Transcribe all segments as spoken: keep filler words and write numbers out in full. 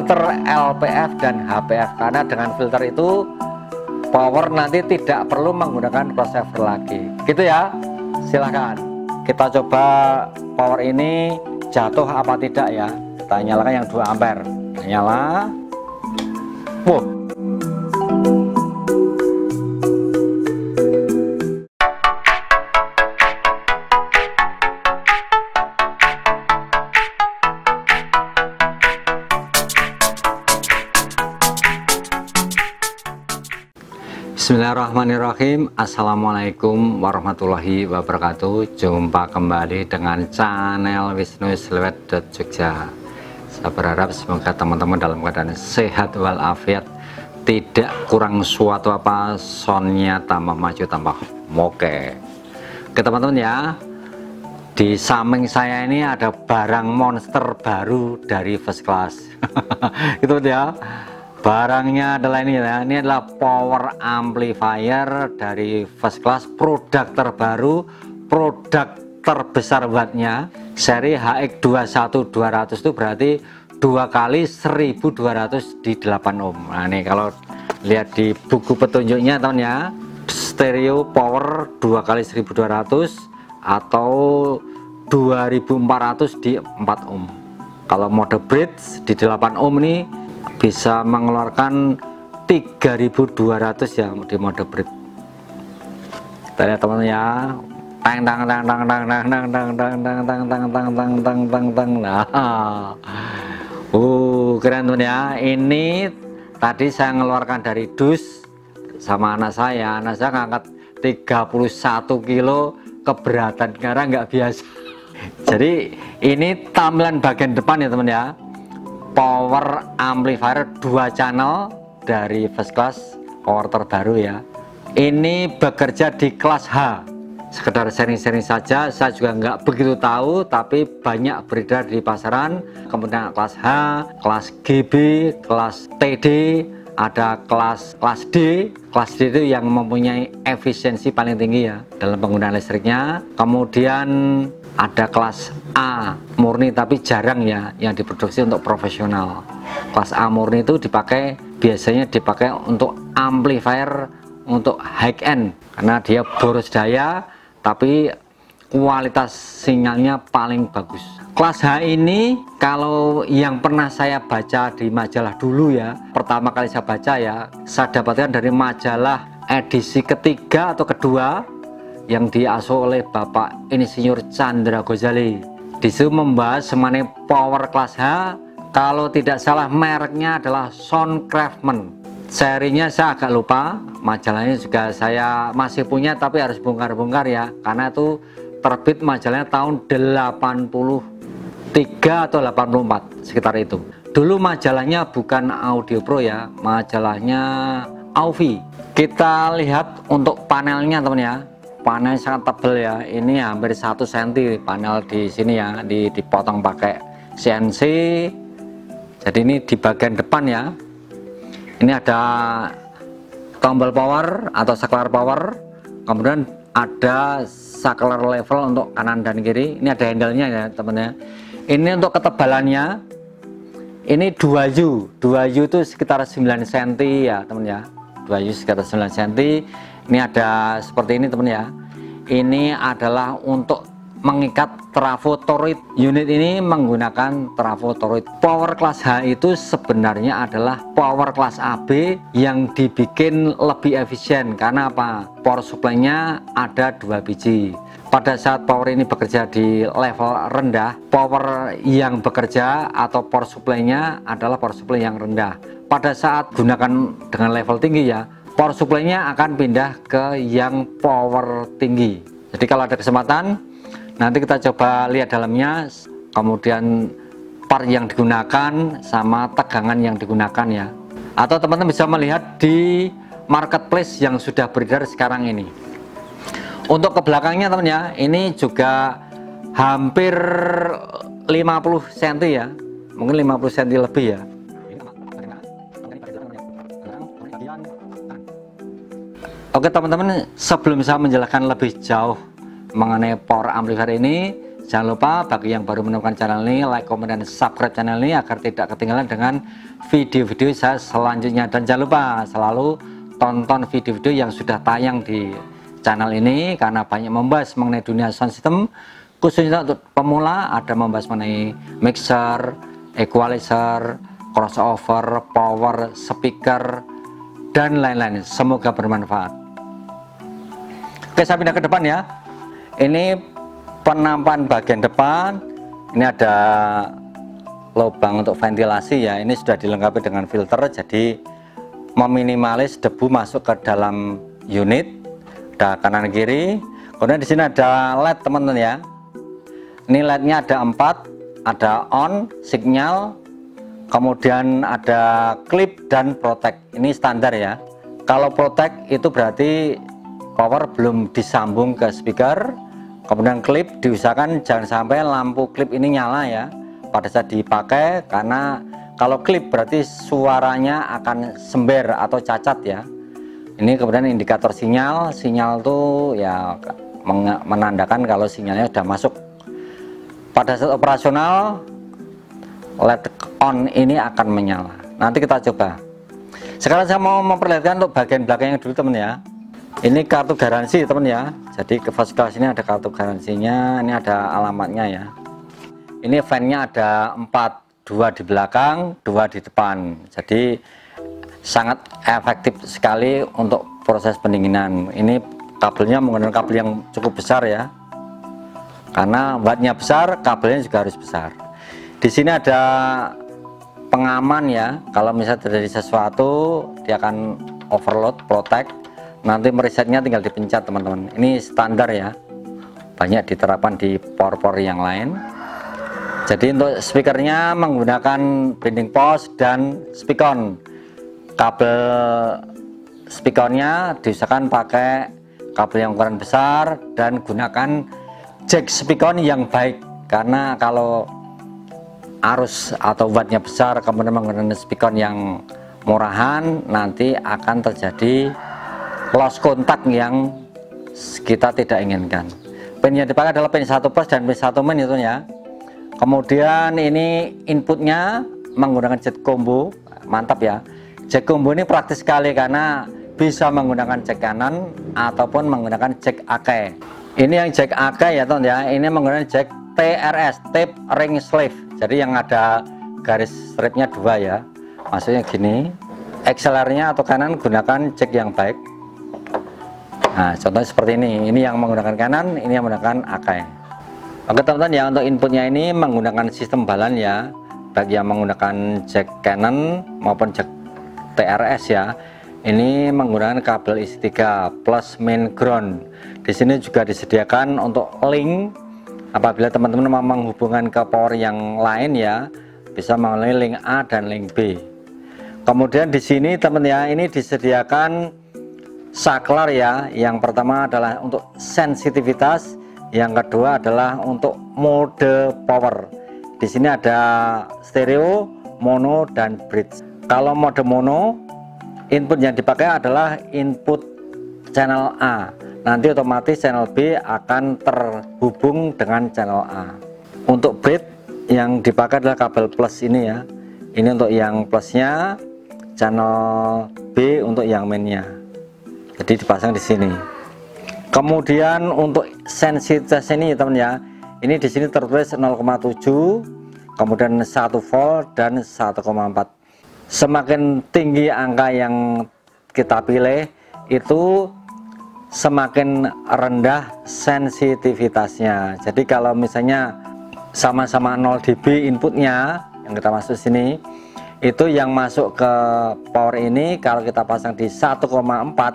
filter L P F dan H P F, karena dengan filter itu power nanti tidak perlu menggunakan crossover lagi, gitu ya. Silahkan kita coba power ini jatuh apa tidak ya. Kita nyalakan yang dua ampere, nyala. Wow. Bismillahirrahmanirrahim. Assalamualaikum warahmatullahi wabarakatuh. Jumpa kembali dengan channel Wisnu Slewet Jogja. Saya berharap semoga teman-teman dalam keadaan sehat walafiat, tidak kurang suatu apa, soundnya tambah maju tambah moke. Oke teman-teman ya, di samping saya ini ada barang monster baru dari First Class. Itu ya. Barangnya adalah ini ya, ini adalah power amplifier dari First Class, produk terbaru, produk terbesar wattnya, seri H X dua satu dua ratus, itu berarti dua kali seribu dua ratus di delapan ohm. Nah ini kalau lihat di buku petunjuknya teman ya, stereo power dua kali seribu dua ratus atau dua ribu empat ratus di empat ohm. Kalau mode bridge di delapan ohm ini bisa mengeluarkan tiga ribu dua ratus ya di mode bridge. Kita lihat teman-teman ya. Tang tang tang tang tang tang tang tang tang tang tang tang tang tang tang tang tang. Nah. Uh, keren teman ya. Ini tadi saya mengeluarkan dari dus sama anak saya. Anak saya ngangkat tiga puluh satu kilo, keberatan karena nggak biasa. Jadi ini tampilan bagian depan ya teman ya. Power amplifier dua channel dari First Class, power terbaru ya. Ini bekerja di kelas H, sekedar sharing-sharing saja, saya juga nggak begitu tahu, tapi banyak beredar di pasaran. Kemudian kelas H, kelas G B, kelas T D, ada kelas kelas D. Kelas D itu yang mempunyai efisiensi paling tinggi ya dalam penggunaan listriknya. Kemudian ada kelas A murni, tapi jarang ya yang diproduksi untuk profesional. Kelas A murni itu dipakai, biasanya dipakai untuk amplifier untuk high end, karena dia boros daya tapi kualitas sinyalnya paling bagus. Kelas H ini kalau yang pernah saya baca di majalah dulu ya, pertama kali saya baca ya, saya dapatkan dari majalah edisi ketiga atau kedua yang diasuh oleh Bapak Insinyur Chandra Ghazali. Disitu membahas mengenai power kelas H. Kalau tidak salah mereknya adalah Soundcraftman. Serinya saya agak lupa, majalahnya juga saya masih punya tapi harus bongkar-bongkar ya, karena itu terbit majalahnya tahun delapan puluh tiga atau delapan puluh empat, sekitar itu. Dulu majalahnya bukan Audio Pro ya, majalahnya Auvi. Kita lihat untuk panelnya teman ya. Panel sangat tebal ya, ini hampir satu sentimeter panel di sini ya, di, dipotong pakai C N C. Jadi ini di bagian depan ya, ini ada tombol power atau saklar power, kemudian ada saklar level untuk kanan dan kiri. Ini ada handle-nya ya teman-teman. Ini untuk ketebalannya, ini dua U, dua U itu sekitar sembilan sentimeter ya teman ya, dua U sekitar sembilan sentimeter. Ini ada seperti ini teman ya. Ini adalah untuk mengikat trafo toroid. Unit ini menggunakan trafo toroid. Power kelas H itu sebenarnya adalah power kelas A B yang dibikin lebih efisien. Karena apa? Power supply-nya ada dua biji. Pada saat power ini bekerja di level rendah, power yang bekerja atau power supply-nya adalah power supply yang rendah. Pada saat gunakan dengan level tinggi ya, power supply-nya akan pindah ke yang power tinggi. Jadi kalau ada kesempatan, nanti kita coba lihat dalamnya, kemudian part yang digunakan sama tegangan yang digunakan ya. Atau teman-teman bisa melihat di marketplace yang sudah beredar sekarang ini. Untuk ke belakangnya teman ya, ini juga hampir lima puluh sentimeter ya, mungkin lima puluh sentimeter lebih ya. Oke teman-teman, sebelum saya menjelaskan lebih jauh mengenai power amplifier ini, Jangan lupa bagi yang baru menemukan channel ini, like, komen, dan subscribe channel ini agar tidak ketinggalan dengan video-video saya selanjutnya. Dan jangan lupa selalu tonton video-video yang sudah tayang di channel ini karena banyak membahas mengenai dunia sound system, khususnya untuk pemula. Ada membahas mengenai mixer, equalizer, crossover, power, speaker, dan lain-lain. Semoga bermanfaat. Oke, saya pindah ke depan ya. Ini penampakan bagian depan. Ini ada lubang untuk ventilasi ya. Ini sudah dilengkapi dengan filter, jadi meminimalis debu masuk ke dalam unit. Ada kanan kiri. Kemudian di sini ada L E D teman-teman ya. Ini L E D-nya ada empat, ada on, signal, kemudian ada clip dan protect. Ini standar ya. Kalau protect itu berarti power belum disambung ke speaker. Kemudian klip diusahakan jangan sampai lampu klip ini nyala ya pada saat dipakai, karena kalau klip berarti suaranya akan sember atau cacat ya. Ini kemudian indikator sinyal, sinyal tuh ya menandakan kalau sinyalnya sudah masuk. Pada saat operasional L E D on ini akan menyala. Nanti kita coba. Sekarang saya mau memperlihatkan untuk bagian belakangnya dulu teman ya. Ini kartu garansi teman ya. Jadi ke first class ini ada kartu garansinya, ini ada alamatnya ya. Ini fan-nya ada empat, dua di belakang, dua di depan. Jadi sangat efektif sekali untuk proses pendinginan. Ini kabelnya menggunakan kabel yang cukup besar ya. Karena wattnya besar, kabelnya juga harus besar. Di sini ada pengaman ya. Kalau misalnya terjadi sesuatu, dia akan overload, protect. Nanti meresetnya tinggal dipencet teman-teman. Ini standar ya, banyak diterapkan di power-power yang lain. Jadi untuk speakernya menggunakan bending post dan speakon. Kabel speakernya diusahakan pakai kabel yang ukuran besar dan gunakan jack speakon yang baik, karena kalau arus atau wattnya besar kemudian menggunakan speakon yang murahan, nanti akan terjadi loss kontak yang kita tidak inginkan. Pin yang dipakai adalah pin satu plus dan pin satu min itu ya. Kemudian ini inputnya menggunakan jack combo, mantap ya. Jack combo ini praktis sekali karena bisa menggunakan jack kanan ataupun menggunakan jack A K. Ini yang jack A K ya teman ya. Ini menggunakan jack T R S, tape ring sleeve. Jadi yang ada garis stripnya dua ya. Maksudnya gini. X L R-nya atau kanan gunakan jack yang baik. Nah, contohnya seperti ini. Ini yang menggunakan kanan, ini yang menggunakan A K. Oke teman-teman ya, untuk inputnya ini menggunakan sistem balan ya. Bagi yang menggunakan jack Canon maupun jack T R S ya. Ini menggunakan kabel isi tiga plus main ground. Di sini juga disediakan untuk link. Apabila teman-teman mau menghubungkan ke power yang lain ya, bisa melalui link A dan link B. Kemudian di sini teman ya, ini disediakan saklar ya. Yang pertama adalah untuk sensitivitas, yang kedua adalah untuk mode power. Di sini ada stereo, mono, dan bridge. Kalau mode mono, input yang dipakai adalah input channel A. Nanti otomatis channel B akan terhubung dengan channel A. Untuk bridge yang dipakai adalah kabel plus ini ya. Ini untuk yang plusnya, channel B untuk yang mainnya. Jadi dipasang di sini. Kemudian untuk sensitivitas ini teman ya, ini di sini tertulis nol koma tujuh, kemudian satu volt dan satu koma empat. Semakin tinggi angka yang kita pilih, itu semakin rendah sensitivitasnya. Jadi kalau misalnya sama-sama nol dB inputnya yang kita masuk sini, itu yang masuk ke power ini kalau kita pasang di satu koma empat,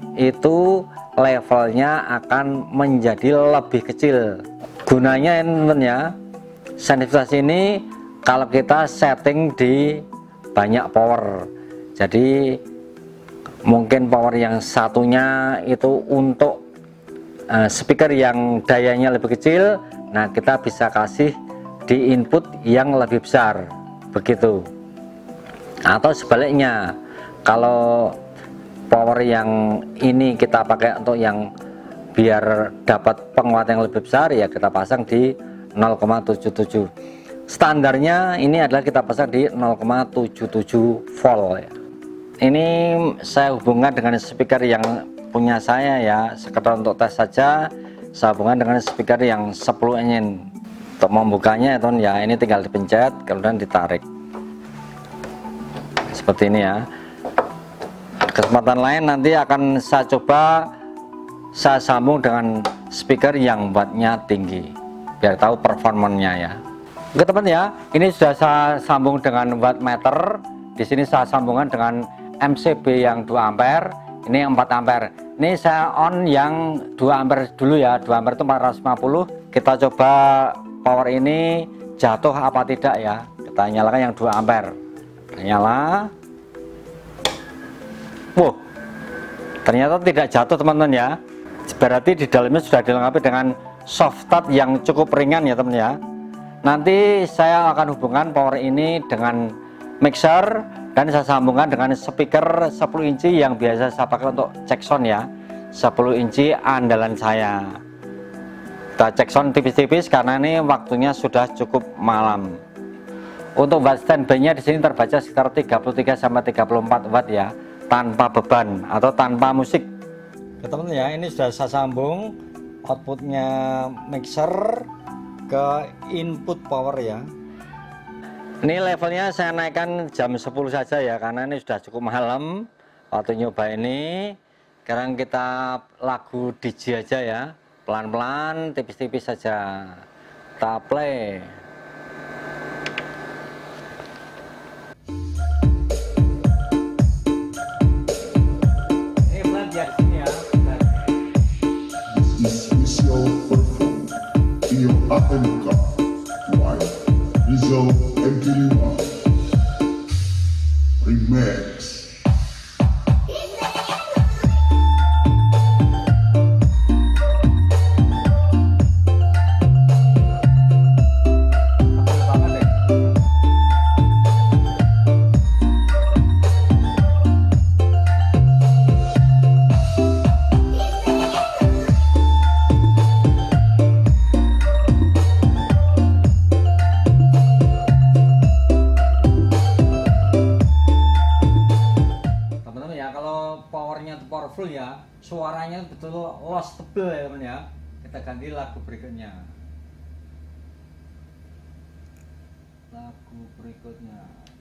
itu levelnya akan menjadi lebih kecil. Gunanya ini ya, sensitivitas ini kalau kita setting di banyak power. Jadi mungkin power yang satunya itu untuk uh, speaker yang dayanya lebih kecil, nah kita bisa kasih di input yang lebih besar begitu. Atau sebaliknya, kalau power yang ini kita pakai untuk yang biar dapat penguatan yang lebih besar, ya kita pasang di nol koma tujuh tujuh. Standarnya ini adalah kita pasang di nol koma tujuh tujuh volt ya. Ini saya hubungkan dengan speaker yang punya saya ya, sekedar untuk tes saja. Saya hubungkan dengan speaker yang sepuluh inch. Untuk membukanya ya, ya ini tinggal dipencet kemudian ditarik seperti ini ya. Kesempatan lain nanti akan saya coba saya sambung dengan speaker yang wattnya tinggi biar tahu performanya ya. Oke teman ya, ini sudah saya sambung dengan wattmeter. Di sini saya sambungkan dengan M C B yang dua ampere, ini empat ampere. Ini saya on yang dua ampere dulu ya, dua ampere itu empat ratus lima puluh. Kita coba power ini jatuh apa tidak ya. Kita nyalakan yang dua ampere. Nyala. Wow, ternyata tidak jatuh teman-teman ya. Berarti di dalamnya sudah dilengkapi dengan soft touch yang cukup ringan ya teman ya. Nanti saya akan hubungkan power ini dengan mixer dan saya sambungkan dengan speaker sepuluh inci yang biasa saya pakai untuk cek sound ya. sepuluh inci andalan saya. Kita cek sound tipis-tipis karena ini waktunya sudah cukup malam. Untuk watt standby-nya di sini terbaca sekitar tiga puluh tiga sampai tiga puluh empat watt ya, tanpa beban atau tanpa musik. Teman-teman ya, ini sudah saya sambung outputnya mixer ke input power ya. Ini levelnya saya naikkan jam sepuluh saja ya, karena ini sudah cukup malam waktu nyoba ini. Sekarang kita lagu D J aja ya, pelan-pelan, tipis-tipis saja. Kita play. Apenka, White, Rizzo, M K lima, Remix. Powerful ya, suaranya betul lost tebel ya teman ya. Kita ganti lagu berikutnya. Lagu berikutnya.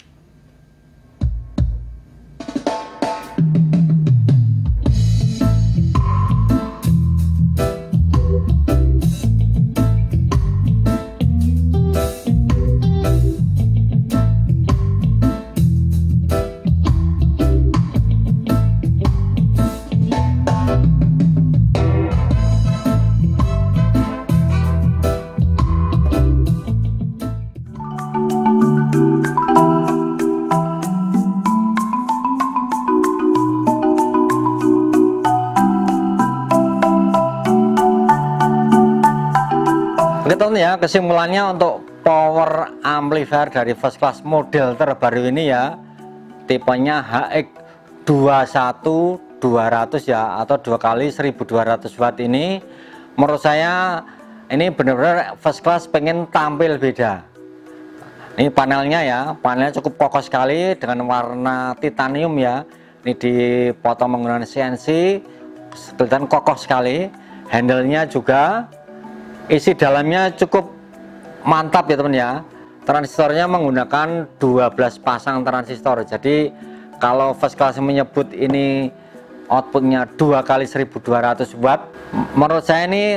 Oke teman ya, kesimpulannya untuk power amplifier dari first class model terbaru ini ya, tipenya H X dua satu dua ratus ya, atau dua kali seribu dua ratus watt ini, menurut saya ini benar-benar first class pengen tampil beda. Ini panelnya ya, panelnya cukup kokoh sekali dengan warna titanium ya. Ini dipotong menggunakan C N C, kelihatan kokoh sekali. Handle-nya juga, isi dalamnya cukup mantap ya teman ya. Transistornya menggunakan dua belas pasang transistor. Jadi kalau first class menyebut ini outputnya dua kali seribu dua ratus watt, menurut saya ini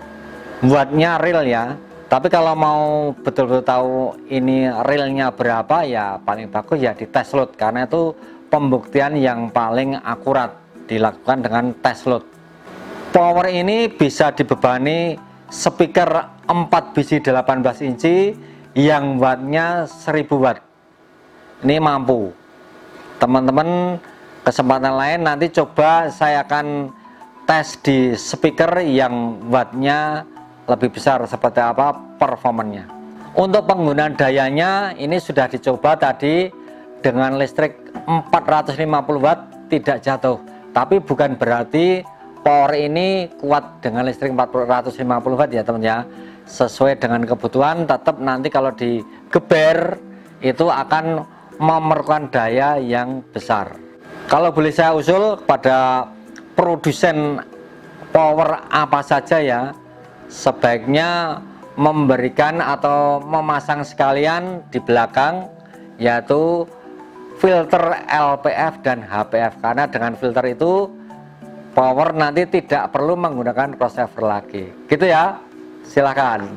wattnya real ya. Tapi kalau mau betul-betul tahu ini realnya berapa ya, paling bagus ya di test load, karena itu pembuktian yang paling akurat dilakukan dengan test load. Power ini bisa dibebani speaker empat biji delapan belas inci yang wattnya seribu watt. Ini mampu. Teman-teman, kesempatan lain nanti coba saya akan tes di speaker yang wattnya lebih besar seperti apa performanya. Untuk penggunaan dayanya ini sudah dicoba tadi dengan listrik empat ratus lima puluh watt tidak jatuh. Tapi bukan berarti power ini kuat dengan listrik empat ratus lima puluh watt ya teman ya. sesuai dengan kebutuhan, tetap nanti kalau digeber itu akan memerlukan daya yang besar. Kalau boleh saya usul kepada produsen power apa saja ya, sebaiknya memberikan atau memasang sekalian di belakang, yaitu filter L P F dan H P F, karena dengan filter itu power nanti tidak perlu menggunakan crossover lagi, gitu ya. Silahkan.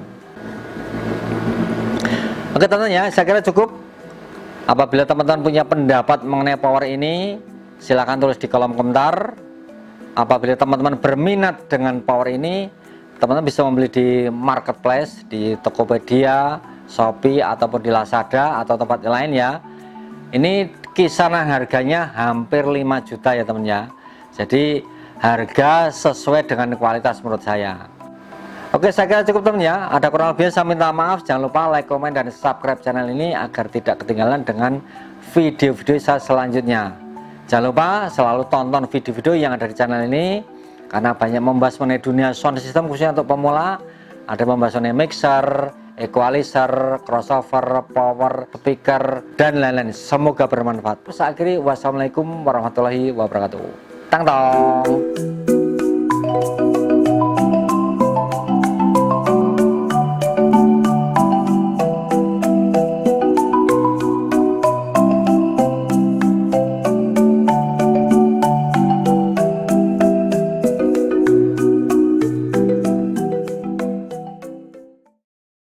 Oke teman-teman ya, saya kira cukup. Apabila teman-teman punya pendapat mengenai power ini, silahkan tulis di kolom komentar. Apabila teman-teman berminat dengan power ini, teman-teman bisa membeli di marketplace, di Tokopedia, Shopee, ataupun di Lazada atau tempat lain ya. Ini kisaran harganya hampir lima juta ya teman ya. Jadi harga sesuai dengan kualitas menurut saya. Oke, saya kira cukup teman ya. Ada kurang lebih saya minta maaf. Jangan lupa like, komen, dan subscribe channel ini agar tidak ketinggalan dengan video-video saya selanjutnya. Jangan lupa selalu tonton video-video yang ada di channel ini, karena banyak membahas mengenai dunia sound system khususnya untuk pemula. Ada membahas mengenai mixer, equalizer, crossover, power, speaker, dan lain-lain. Semoga bermanfaat. Saya akhiri, wassalamualaikum warahmatullahi wabarakatuh. Tang tong.